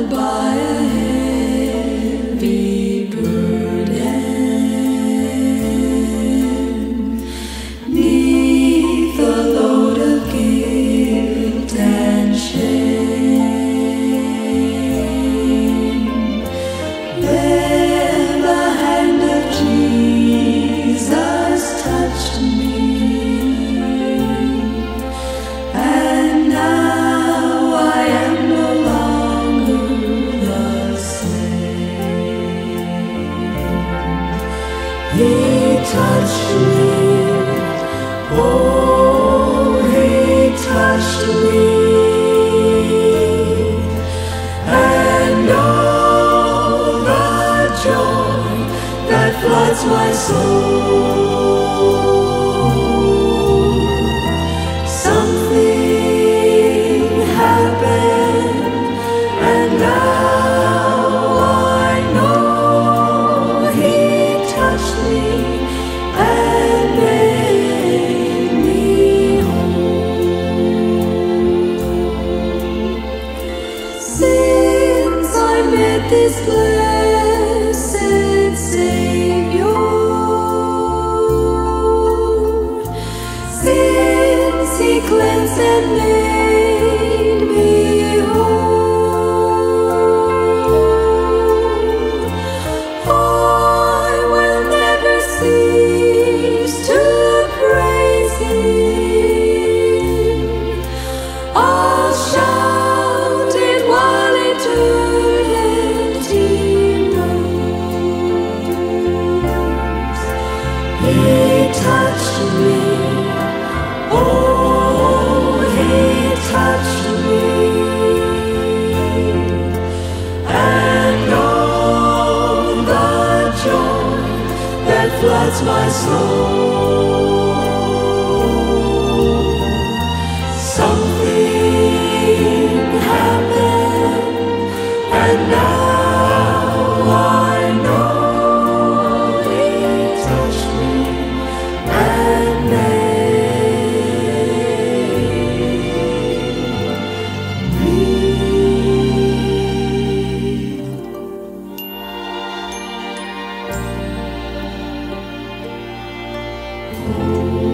by a heavy burden, 'neath the load of guilt and shame. Then the hand of Jesus touched me, and now I am no longer the same. He touched me, oh, he touched me, and all the joy that floods my soul. Something happened, and now I know he touched me and made me whole. Since I met this blessed Savior, since he cleansed and made me whole, I will never cease to praise him. I'll shout it while eternity knows. He touched me, oh, he touched me, and all the joy that floods my soul. Something happened, and now I know he touched me and made me. Oh.